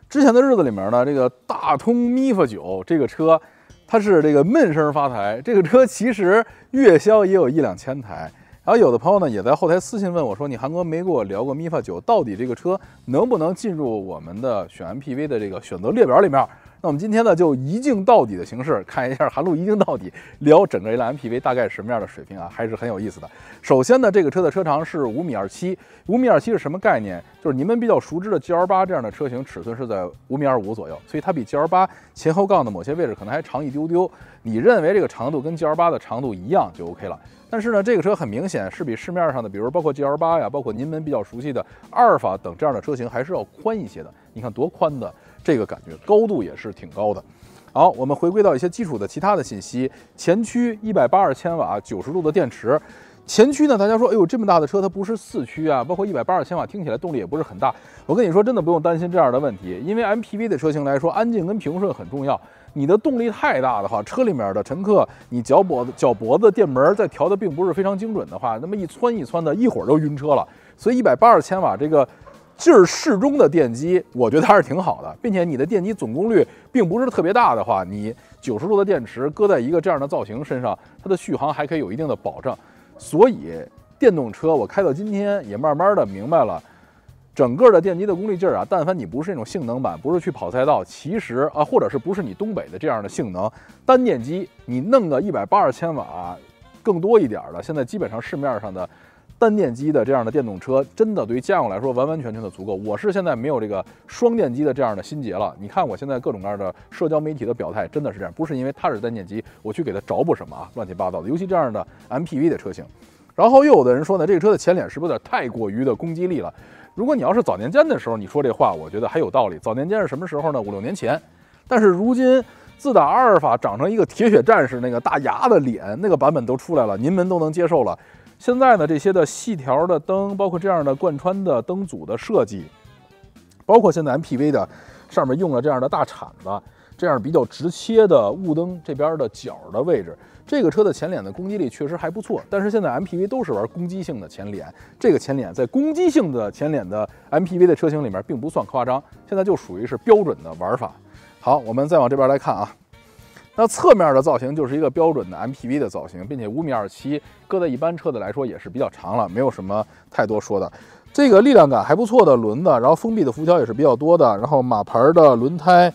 之前的日子里面呢，这个大通 MIFA9这个车，它是这个闷声发财。这个车其实月销也有1-2千台。然后有的朋友呢也在后台私信问我说：“你韩哥没跟我聊过 MIFA9，到底这个车能不能进入我们的选 MPV 的这个选择列表里面？”那我们今天呢就一镜到底的形式看一下韩路一镜到底，聊整个一辆 MPV 大概是什么样的水平啊，还是很有意思的。首先呢，这个车的车长是5.27米，5.27米是什么概念？就是你们比较熟知的 GL8 这样的车型，尺寸是在5.25米左右，所以它比 GL8 前后杠的某些位置可能还长一丢丢。你认为这个长度跟 GL8 的长度一样就 OK 了。但是呢，这个车很明显是比市面上的，比如包括 GL8 呀，包括您们比较熟悉的阿尔法等这样的车型，还是要宽一些的。你看多宽的这个感觉，高度也是挺高的。好，我们回归到一些基础的其他的信息。前驱180千瓦90度的电池。前驱呢，大家说，哎呦，这么大的车它不是4驱啊，包括180千瓦，听起来动力也不是很大。我跟你说，真的不用担心这样的问题，因为 MPV 的车型来说，安静跟平顺很重要。你的动力太大的话，车里面的乘客，你脚脖子电门再调的并不是非常精准的话，那么一窜的，一会儿就晕车了。所以180千瓦这个劲儿适中的电机，我觉得还是挺好的，并且你的电机总功率并不是特别大的话，你90度的电池搁在一个这样的造型身上，它的续航还可以有一定的保障。所以电动车我开到今天也慢慢的明白了，整个的电机的功率劲儿啊，但凡你不是那种性能版，不是去跑赛道，其实啊，或者是不是你东北的这样的性能，单电机你弄个180千瓦更多一点的，现在基本上市面上的单电机的这样的电动车，真的对于家用来说完完全全的足够。我是现在没有这个双电机的这样的心结了。你看我现在各种各样的社交媒体的表态，真的是这样，不是因为它是单电机，我去给它找补什么啊，乱七八糟的。尤其这样的 MPV 的车型。然后又有的人说呢，这个车的前脸是不是有点太过于的攻击力了？如果你要是早年间的时候你说这话，我觉得还有道理。早年间是什么时候呢？5-6年前。但是如今自打阿尔法长成一个铁血战士那个大牙的脸那个版本都出来了，您们都能接受了。现在呢，这些的细条的灯，包括这样的贯穿的灯组的设计，包括现在 MPV 的上面用了这样的大铲子，这样比较直切的雾灯这边的角的位置，这个车的前脸的攻击力确实还不错。但是现在 MPV 都是玩攻击性的前脸，这个前脸在攻击性的前脸的 MPV 的车型里面并不算夸张，现在就属于是标准的玩法。好，我们再往这边来看啊。那侧面的造型就是一个标准的 MPV 的造型，并且5.27米，搁在一般车子来说也是比较长了，没有什么太多说的。这个力量感还不错的轮子，然后封闭的辐条也是比较多的，然后马牌的轮胎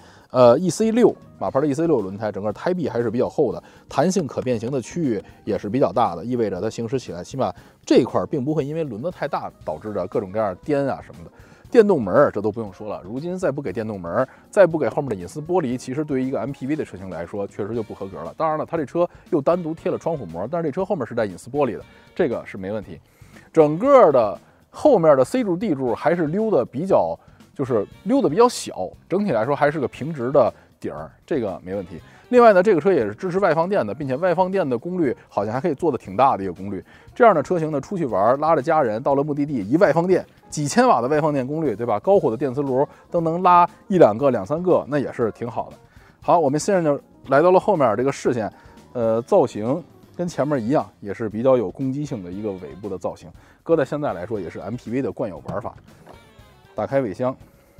，EC6 马牌的 EC6 轮胎，整个胎壁还是比较厚的，弹性可变形的区域也是比较大的，意味着它行驶起来起码这一块并不会因为轮子太大导致的各种各样颠啊什么的。电动门这都不用说了，如今再不给电动门，再不给后面的隐私玻璃，其实对于一个 MPV 的车型来说，确实就不合格了。当然了，它这车又单独贴了窗户膜，但是这车后面是带隐私玻璃的，这个是没问题。整个的后面的 C 柱 D 柱还是溜的比较小，整体来说还是个平直的底儿，这个没问题。另外呢，这个车也是支持外放电的，并且外放电的功率好像还可以做的挺大的一个功率。这样的车型呢，出去玩拉着家人到了目的地，一外放电几千瓦的外放电功率，对吧？高火的电磁炉都能拉1-2个、2-3个，那也是挺好的。好，我们现在就来到了后面这个视线，造型跟前面一样，也是比较有攻击性的一个尾部的造型，搁在现在来说也是 MPV 的惯有玩法。打开尾箱。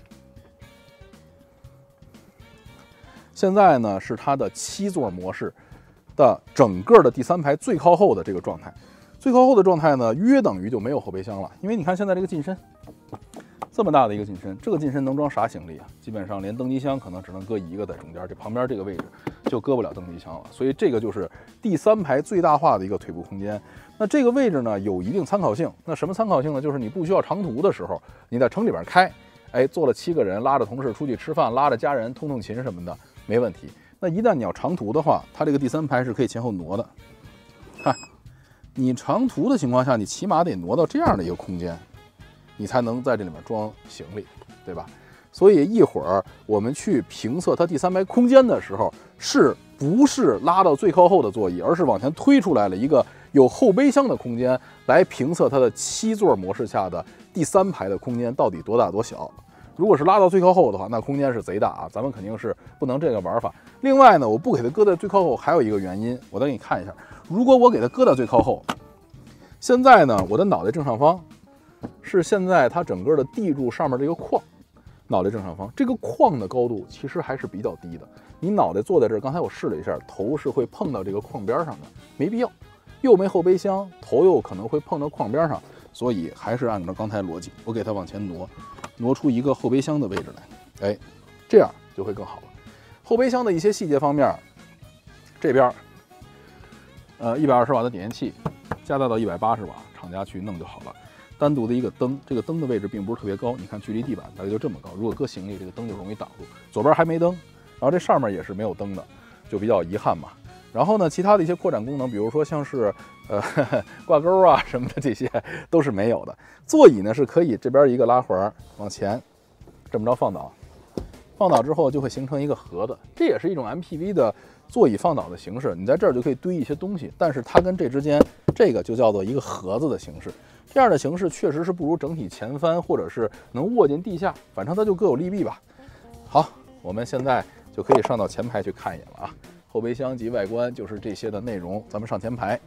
现在呢是它的7座模式的整个的第3排最靠后的这个状态，最靠后的状态呢约等于就没有后备箱了，因为你看现在这个进深这么大的一个进深，这个进深能装啥行李啊？基本上连登机箱可能只能搁一个在中间，这旁边这个位置就搁不了登机箱了，所以这个就是第3排最大化的一个腿部空间。那这个位置呢有一定参考性，那什么参考性呢？就是你不需要长途的时候，你在城里边开，坐了7个人，拉着同事出去吃饭，拉着家人通通勤什么的。没问题。那一旦你要长途的话，它这个第3排是可以前后挪的。看，你长途的情况下，你起码得挪到这样的一个空间，你才能在这里面装行李，对吧？所以一会儿我们去评测它第3排空间的时候，是不是拉到最靠后的座椅，而是往前推出来了一个有后备箱的空间，来评测它的7座模式下的第3排的空间到底多大多小。如果是拉到最靠后的话，那空间是贼大啊，咱们肯定是不能这个玩法。另外呢，我不给它搁在最靠后还有一个原因，我再给你看一下。如果我给它搁在最靠后，现在呢，我的脑袋正上方是现在它整个的地柱上面这个框， 脑袋正上方。这个框的高度其实还是比较低的，你脑袋坐在这儿，刚才我试了一下，头是会碰到这个框边上的，没必要。又没后备箱，头又可能会碰到框边上，所以还是按照刚才逻辑，我给它往前挪出一个后备箱的位置来，哎，这样就会更好了。后备箱的一些细节方面，这边120瓦的点烟器，加大到180瓦，厂家去弄就好了。单独的一个灯，这个灯的位置并不是特别高，你看距离地板大概就这么高，如果搁行李，这个灯就容易挡住。左边还没灯，然后这上面也是没有灯的，就比较遗憾嘛。然后呢，其他的一些扩展功能，比如说像是挂钩啊什么的，这些都是没有的。座椅呢是可以这边一个拉环往前这么着放倒，放倒之后就会形成一个盒子，这也是一种 MPV 的座椅放倒的形式。你在这儿就可以堆一些东西，但是它跟这之间这个就叫做一个盒子的形式。这样的形式确实是不如整体前翻或者是能卧进地下，反正它就各有利弊吧。好，我们现在就可以上到前排去看一眼了啊。后备箱及外观就是这些的内容，咱们上前排。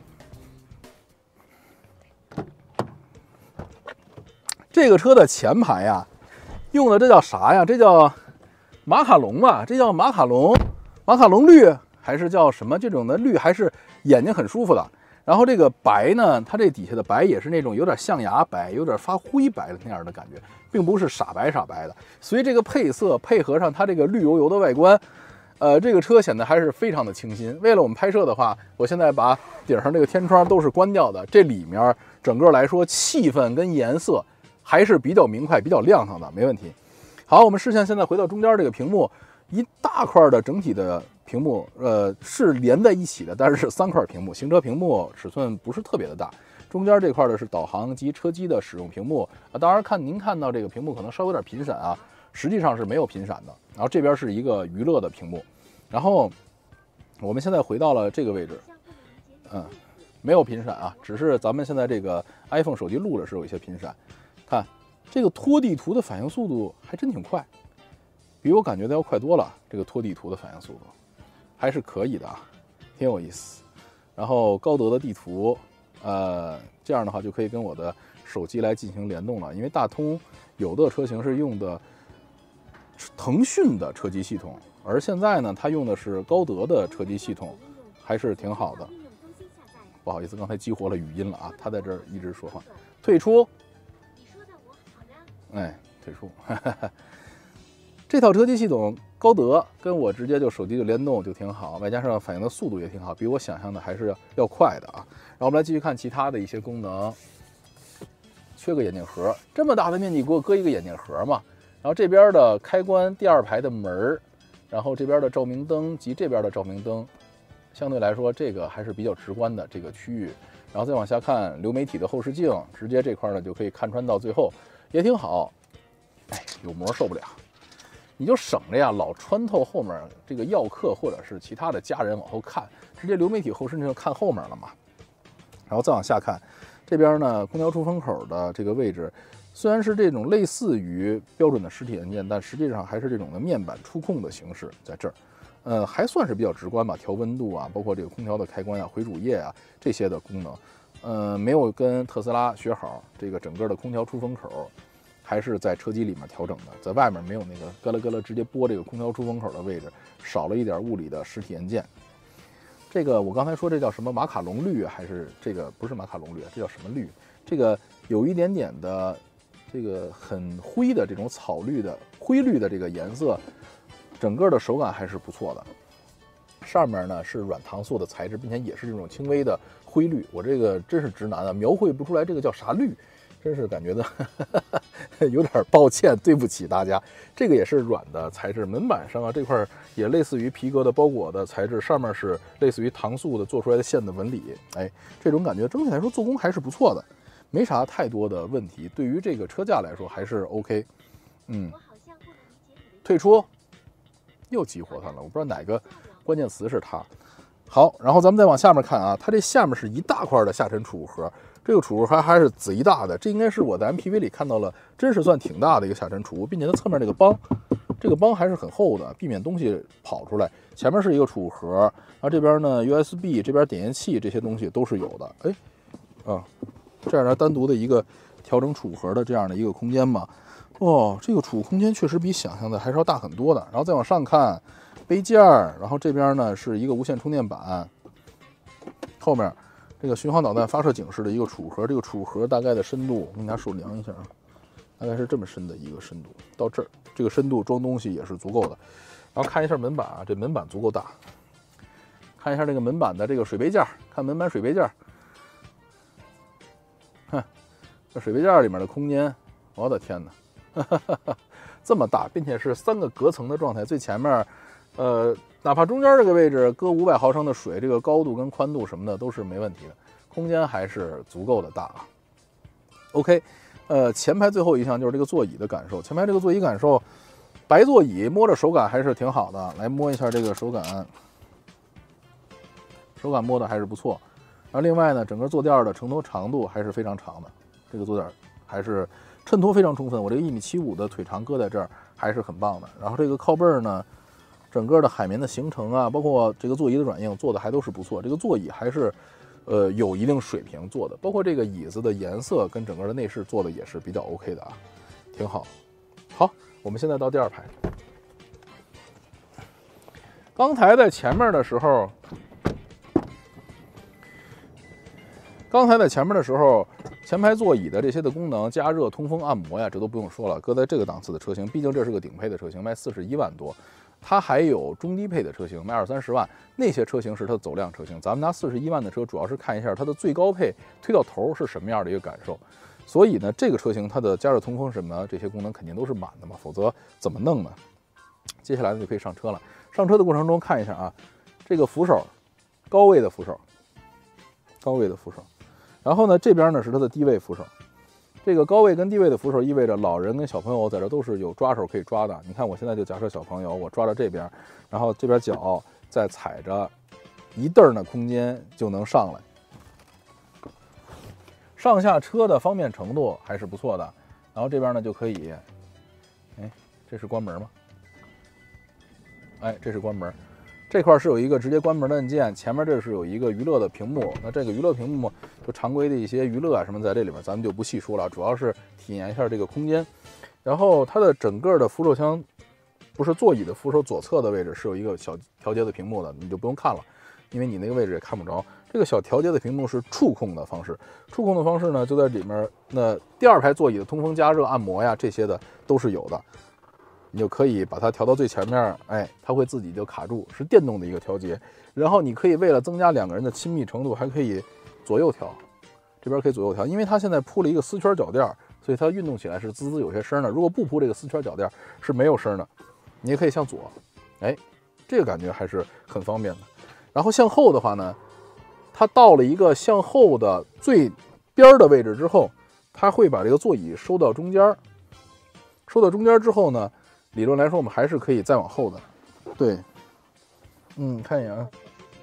这个车的前排呀，用的这叫啥呀？这叫马卡龙吧？这叫马卡龙绿还是叫什么？这种的绿还是眼睛很舒服的。然后这个白呢，它这底下的白也是那种有点象牙白，有点发灰白的那样的感觉，并不是傻白的。所以这个配色配合上它这个绿油油的外观。这个车显得还是非常的清新。为了我们拍摄的话，我现在把顶上这个天窗都是关掉的，这里面整个来说气氛跟颜色还是比较明快、比较亮堂的，没问题。好，我们视线现在回到中间这个屏幕，一大块的整体的屏幕，是连在一起的，但是是3块屏幕，行车屏幕尺寸不是特别的大。中间这块的是导航及车机的使用屏幕啊，当然您看到这个屏幕可能稍微有点频闪啊。实际上是没有频闪的，然后这边是一个娱乐的屏幕，然后我们现在回到了这个位置，没有频闪啊，只是咱们现在这个 iPhone 手机录的是有一些频闪。看这个拖地图的反应速度还真挺快，比我感觉的要快多了。这个拖地图的反应速度还是可以的啊，挺有意思。然后高德的地图，这样的话就可以跟我的手机来进行联动了，因为大通有的车型是用的腾讯的车机系统，而现在呢，它用的是高德的车机系统，还是挺好的。不好意思，刚才激活了语音了啊，他在这儿一直说话。退出，哎，退出。这套车机系统高德跟我直接就手机就联动就挺好，外加上反应的速度也挺好，比我想象的还是要快的啊。然后我们来继续看其他的一些功能。缺个眼镜盒，这么大的面积给我搁一个眼镜盒嘛？然后这边的开关，第2排的门，然后这边的照明灯及这边的照明灯，相对来说这个还是比较直观的这个区域。然后再往下看流媒体的后视镜，直接这块呢就可以看穿到最后，也挺好。哎，有膜受不了，你就省着呀，老穿透后面这个药客或者是其他的家人往后看，直接流媒体后视镜就看后面了嘛。然后再往下看，这边呢空调出风口的这个位置。虽然是这种类似于标准的实体按键，但实际上还是这种的面板触控的形式，在这儿，还算是比较直观吧。调温度啊，包括这个空调的开关啊、回主页啊这些的功能，没有跟特斯拉学好，这个整个的空调出风口还是在车机里面调整的，在外面没有那个咯啦咯啦直接拨这个空调出风口的位置，少了一点物理的实体按键。这个我刚才说这叫什么马卡龙绿还是这个不是马卡龙绿，这叫什么绿？这个有一点点的。这个很灰的这种草绿的灰绿的这个颜色，整个的手感还是不错的。上面呢是软糖塑的材质，并且也是这种轻微的灰绿。我这个真是直男啊，描绘不出来这个叫啥绿，真是感觉的有点抱歉，对不起大家。这个也是软的材质，门板上啊这块也类似于皮革的包裹的材质，上面是类似于糖塑的做出来的线的纹理。哎，这种感觉整体来说做工还是不错的。没啥太多的问题，对于这个车价来说还是 OK。退出，又激活它了，我不知道哪个关键词是它。好，然后咱们再往下面看啊，它这下面是一大块的下沉储物盒，这个储物盒还是贼大的，这应该是我在 MPV 里看到了，真是算挺大的一个下沉储物，并且它侧面这个帮还是很厚的，避免东西跑出来。前面是一个储物盒，然后这边呢 USB， 这边点烟器这些东西都是有的。哎，这样呢单独的一个调整储物盒的这样的一个空间吧。哦，这个储物空间确实比想象的还是要大很多的。然后再往上看，杯架儿，然后这边呢是一个无线充电板，后面这个巡航导弹发射警示的一个储物盒。这个储物盒大概的深度，我拿手量一下啊，大概是这么深的一个深度，到这儿这个深度装东西也是足够的。然后看一下门板啊，这门板足够大。看一下这个门板的这个水杯架，看门板水杯架，哼，这水杯架里面的空间，我的天哪！这么大，并且是3个隔层的状态。最前面，哪怕中间这个位置搁500毫升的水，这个高度跟宽度什么的都是没问题的，空间还是足够的大啊。OK，前排最后一项就是这个座椅的感受。前排这个座椅感受，白座椅摸着手感还是挺好的。来摸一下这个手感，手感摸的还是不错。然后另外呢，整个坐垫的承托长度还是非常长的，这个坐垫还是衬托非常充分，我这个1.75米的腿长搁在这儿还是很棒的。然后这个靠背呢，整个的海绵的形成啊，包括这个座椅的软硬做的还都是不错。这个座椅还是有一定水平做的，包括这个椅子的颜色跟整个的内饰做的也是比较 OK 的啊，挺好。好，我们现在到第2排。刚才在前面的时候，前排座椅的这些的功能，加热、通风、按摩呀，这都不用说了。搁在这个档次的车型，毕竟这是个顶配的车型，卖41万多。它还有中低配的车型，卖20-30万，那些车型是它的走量车型。咱们拿41万的车，主要是看一下它的最高配推到头是什么样的一个感受。所以呢，这个车型它的加热、通风什么这些功能肯定都是满的嘛，否则怎么弄呢？接下来呢就可以上车了。上车的过程中看一下啊，这个扶手，高位的扶手。然后呢，这边呢是它的低位扶手。这个高位跟低位的扶手意味着老人跟小朋友在这都是有抓手可以抓的。你看我现在就假设小朋友，我抓到这边，然后这边脚再踩着，一蹬的空间就能上来。上下车的方便程度还是不错的。然后这边呢就可以，哎，这是关门吗？哎，这是关门。这块是有一个直接关门的按键，前面这是有一个娱乐的屏幕。那这个娱乐屏幕就常规的一些娱乐啊什么在这里边，咱们就不细说了，主要是体验一下这个空间。然后它的整个的扶手箱，不是座椅的扶手左侧的位置是有一个小调节的屏幕的，你就不用看了，因为你那个位置也看不着。这个小调节的屏幕是触控的方式，触控的方式呢就在里面。那第2排座椅的通风、加热、按摩呀这些的都是有的。你就可以把它调到最前面，哎，它会自己就卡住，是电动的一个调节。然后你可以为了增加2个人的亲密程度，还可以左右调，这边可以左右调，因为它现在铺了一个丝圈脚垫，所以它运动起来是滋滋有些声的。如果不铺这个丝圈脚垫是没有声的。你也可以向左，哎，这个感觉还是很方便的。然后向后的话呢，它到了一个向后的最边的位置之后，它会把这个座椅收到中间，收到中间之后呢，理论来说，我们还是可以再往后的。对，看一眼啊。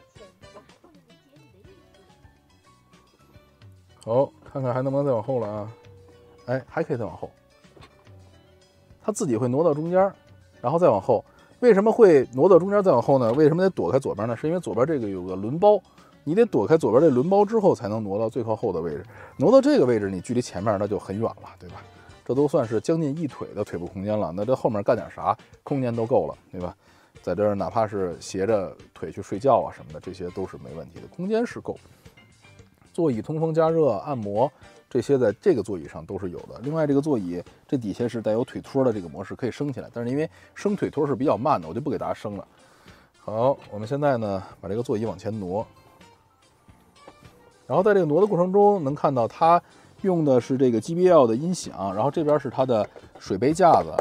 好，看看还能不能再往后了啊？哎，还可以再往后。它自己会挪到中间，然后再往后。为什么会挪到中间再往后呢？为什么得躲开左边呢？是因为左边这个有个轮包，你得躲开左边这轮包之后，才能挪到最靠后的位置。挪到这个位置，你距离前面那就很远了，对吧？这都算是将近1腿的腿部空间了，那这后面干点啥空间都够了，对吧？在这儿哪怕是斜着腿去睡觉啊什么的，这些都是没问题的，空间是够。座椅通风、加热、按摩这些在这个座椅上都是有的。另外，这个座椅这底下是带有腿托的这个模式，可以升起来，但是因为升腿托是比较慢的，我就不给大家升了。好，我们现在呢把这个座椅往前挪，然后在这个挪的过程中，能看到它用的是这个 JBL 的音响，然后这边是它的水杯架子，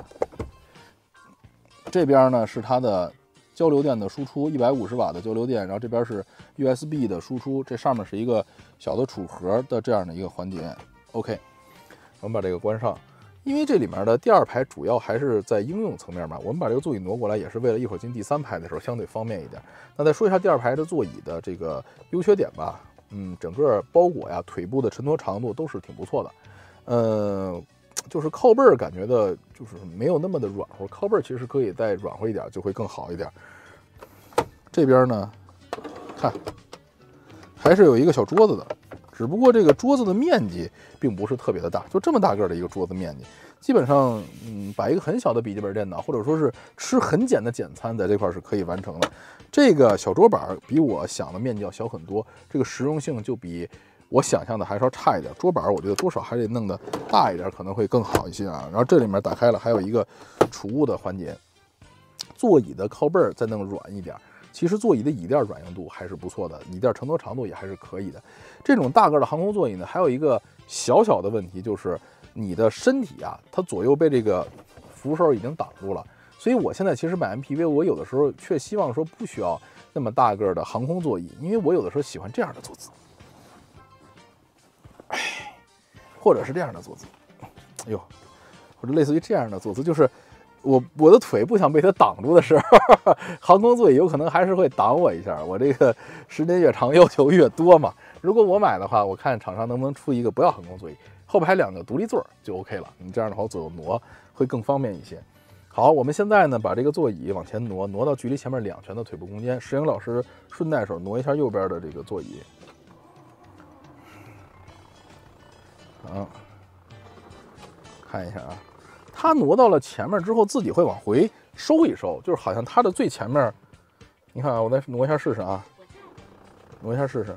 这边呢是它的交流电的输出，150瓦的交流电，然后这边是 USB 的输出，这上面是一个小的储盒的这样的一个环节。OK， 我们把这个关上，因为这里面的第2排主要还是在应用层面嘛，我们把这个座椅挪过来也是为了一会儿进第3排的时候相对方便一点。那再说一下第2排的座椅的这个优缺点吧。整个包裹呀，腿部的承托长度都是挺不错的。就是靠背儿感觉的，就是没有那么的软和，靠背儿其实可以再软和一点，就会更好一点。这边呢，看还是有一个小桌子的， 只不过这个桌子的面积并不是特别的大，就这么大个的一个桌子面积，基本上摆一个很小的笔记本电脑，或者说是吃很简的简餐，在这块是可以完成的。这个小桌板比我想的面积要小很多，这个实用性就比我想象的还稍差一点。桌板我觉得多少还得弄得大一点，可能会更好一些啊。然后这里面打开了，还有一个储物的环节。座椅的靠背再弄软一点，其实座椅的椅垫软硬度还是不错的，椅垫承托长度也还是可以的。这种大个的航空座椅呢，还有一个小小的问题，就是你的身体啊，它左右被这个扶手已经挡住了。所以我现在其实买 MPV， 我有的时候却希望说不需要那么大个的航空座椅，因为我有的时候喜欢这样的坐姿，或者是这样的坐姿，哎呦，或者类似于这样的坐姿，就是我的腿不想被它挡住的时候，航空座椅有可能还是会挡我一下。我这个时间越长要求越多嘛。如果我买的话，我看厂商能不能出一个不要航空座椅，后边还2个独立座就 OK 了。你这样的话左右挪会更方便一些。好，我们现在呢把这个座椅往前挪到距离前面2拳的腿部空间。石英老师顺带手挪一下右边的这个座椅。好，看一下啊，它挪到了前面之后，自己会往回收一收，就是好像它的最前面，你看啊，我再挪一下试试啊，挪一下试试。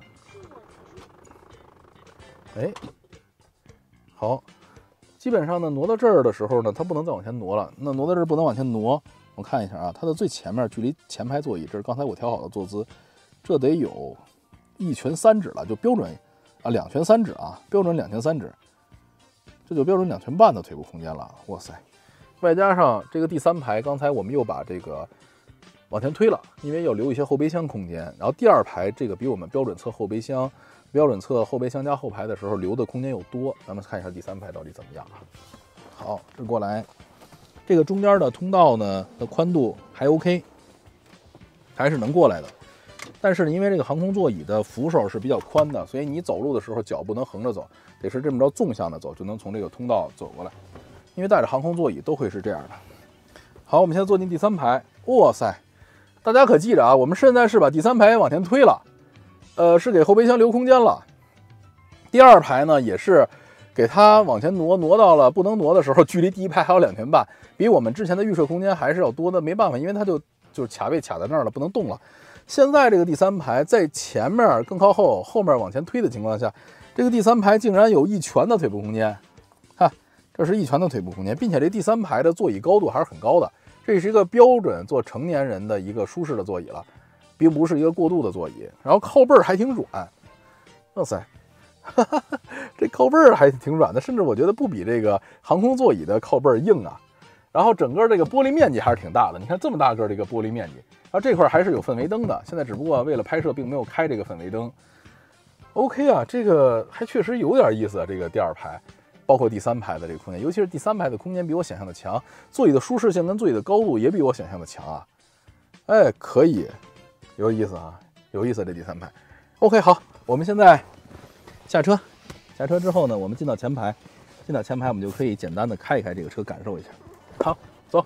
哎，好。基本上呢，挪到这儿的时候呢，它不能再往前挪了。那挪到这儿不能往前挪，我看一下啊，它的最前面距离前排座椅，这是刚才我调好的坐姿，这得有1拳3指了，就标准啊2拳3指啊，标准2拳3指，这就标准2拳半的腿部空间了。哇塞！外加上这个第3排，刚才我们又把这个往前推了，因为要留一些后备箱空间。然后第2排这个比我们标准侧后备箱。标准侧后备箱加后排的时候留的空间又多，咱们看一下第3排到底怎么样啊？好，这过来，这个中间的通道呢的宽度还 OK， 还是能过来的。但是因为这个航空座椅的扶手是比较宽的，所以你走路的时候脚不能横着走，得是这么着纵向的走，就能从这个通道走过来。因为带着航空座椅都会是这样的。好，我们现在坐进第3排，哇塞！大家可记着啊，我们现在是把第3排往前推了。是给后备箱留空间了。第2排呢，也是给它往前挪到了不能挪的时候，距离第1排还有2拳半，比我们之前的预设空间还是要多的。没办法，因为它就是卡位卡在那儿了，不能动了。现在这个第3排在前面更靠后，后面往前推的情况下，这个第3排竟然有1拳的腿部空间，哈，这是1拳的腿部空间，并且这第3排的座椅高度还是很高的，这是一个标准做成年人的一个舒适的座椅了。并不是一个过渡的座椅，然后靠背还挺软，哇塞，这靠背还挺软的，甚至我觉得不比这个航空座椅的靠背硬啊。然后整个这个玻璃面积还是挺大的，你看这么大个的一个玻璃面积，然后这块还是有氛围灯的，现在只不过为了拍摄并没有开这个氛围灯。OK 啊，这个还确实有点意思啊，这个第2排，包括第3排的这个空间，尤其是第3排的空间比我想象的强，座椅的舒适性跟座椅的高度也比我想象的强啊。哎，可以。有意思啊，有意思这第3排。OK， 好，我们现在下车。下车之后呢，我们进到前排，我们就可以简单的开一开这个车，感受一下。好，走。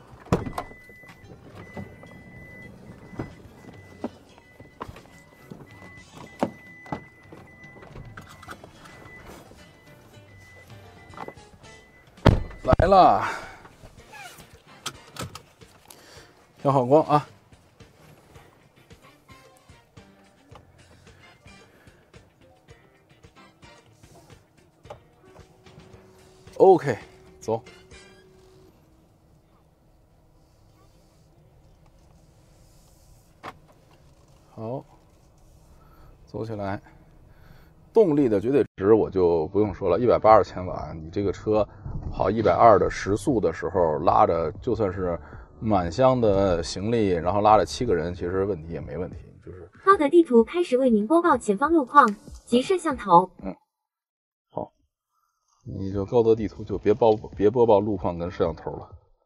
来了，调好光啊。OK， 走。好，走起来。动力的绝对值我就不用说了，180千瓦，你这个车跑120的时速的时候，拉着就算是满箱的行李，然后拉着7个人，其实问题也没问题。就是高德地图开始为您播报前方路况及摄像头。 好。你就高德地图就别播报路况跟摄像头了。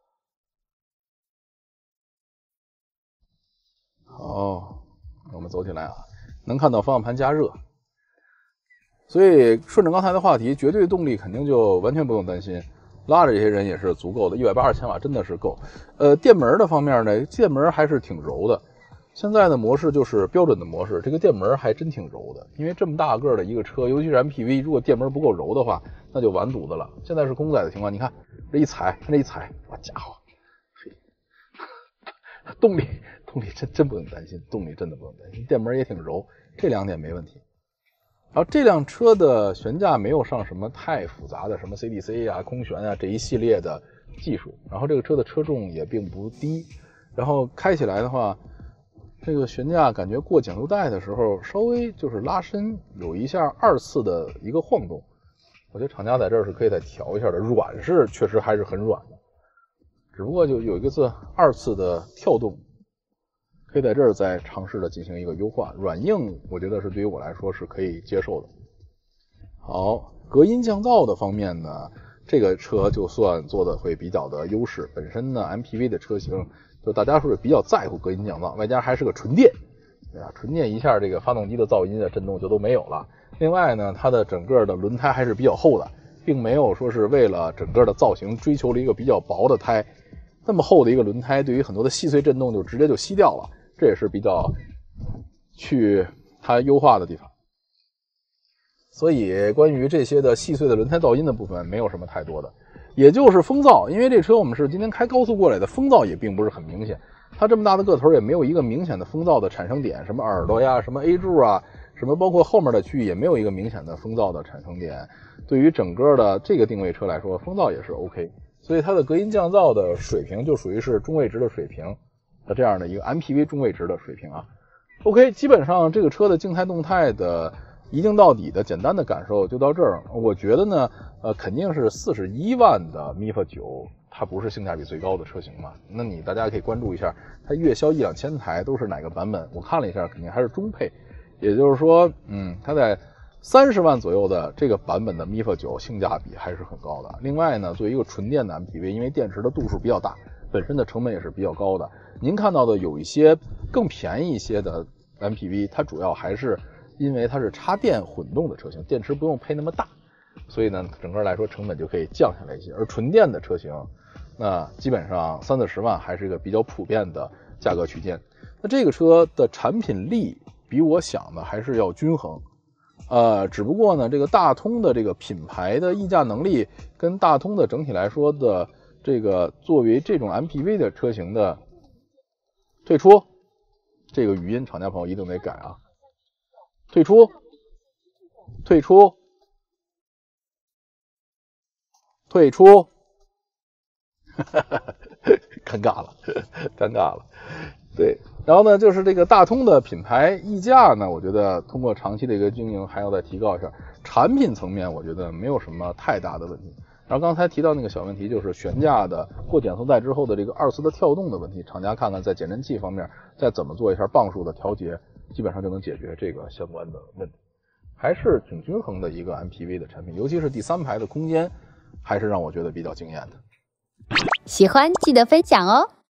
好，我们走起来啊，能看到方向盘加热，所以顺着刚才的话题，绝对动力肯定就完全不用担心，拉着这些人也是足够的，180千瓦真的是够。电门的方面呢，电门还是挺柔的， 现在的模式就是标准的模式，这个电门还真挺柔的，因为这么大个的一个车，尤其是 MPV， 如果电门不够柔的话，那就完犊子了。现在是公载的情况，你看这一踩，看这一踩，哇家伙，动力真不用担心，动力真的不用担心，电门也挺柔，这2点没问题。然后这辆车的悬架没有上什么太复杂的什么 CDC 啊、空悬啊这一系列的技术，然后这个车的车重也并不低，然后开起来的话，这个悬架感觉过减速带的时候稍微就是拉伸，有一下2次的一个晃动，我觉得厂家在这儿是可以再调一下的。软是确实还是很软的，只不过就有一次2次的跳动，可以在这儿再尝试的进行一个优化。软硬我觉得是对于我来说是可以接受的。好，隔音降噪的方面呢，这个车就算做的会比较的优势。本身呢 MPV 的车型就大家说是比较在乎隔音降噪，外加还是个纯电，对吧？纯电一下这个发动机的噪音的震动就都没有了。另外呢，它的整个的轮胎还是比较厚的，并没有说是为了整个的造型追求了一个比较薄的胎，那么厚的一个轮胎对于很多的细碎震动就直接就吸掉了，这也是比较去它优化的地方。所以关于这些的细碎的轮胎噪音的部分没有什么太多的，也就是风噪，因为这车我们是今天开高速过来的，风噪也并不是很明显，它这么大的个头也没有一个明显的风噪的产生点，什么耳朵呀，什么 A 柱啊，什么包括后面的区域也没有一个明显的风噪的产生点。对于整个的这个定位车来说，风噪也是 OK， 所以它的隔音降噪的水平就属于是中位值的水平的这样的一个 MPV 中位值的水平啊。OK， 基本上这个车的静态动态的一镜到底的简单的感受就到这儿。我觉得呢，肯定是41万的 MIFA 9，它不是性价比最高的车型嘛？那大家可以关注一下，它月销1-2千台都是哪个版本？我看了一下，肯定还是中配，也就是说，它在30万左右的这个版本的 MIFA 9性价比还是很高的。另外呢，作为一个纯电的 MPV， 因为电池的度数比较大，本身的成本也是比较高的。您看到的有一些更便宜一些的 MPV， 它主要还是因为它是插电混动的车型，电池不用配那么大，所以呢，整个来说成本就可以降下来一些。而纯电的车型，那基本上30-40万还是一个比较普遍的价格区间。那这个车的产品力比我想的还是要均衡，只不过呢，这个大通的这个品牌的溢价能力跟大通的整体来说的这个作为这种 MPV 的车型的退出，这个语音厂家朋友一定得改啊。退出尴尬了。对，然后呢，就是这个大通的品牌溢价呢，我觉得通过长期的一个经营还要再提高一下。产品层面我觉得没有什么太大的问题。然后刚才提到那个小问题，就是悬架的过减速带之后的这个2次的跳动的问题，厂家看看在减震器方面再怎么做一下磅数的调节，基本上就能解决这个相关的问题。还是挺均衡的一个 MPV 的产品，尤其是第3排的空间还是让我觉得比较惊艳的。 喜欢记得分享哦。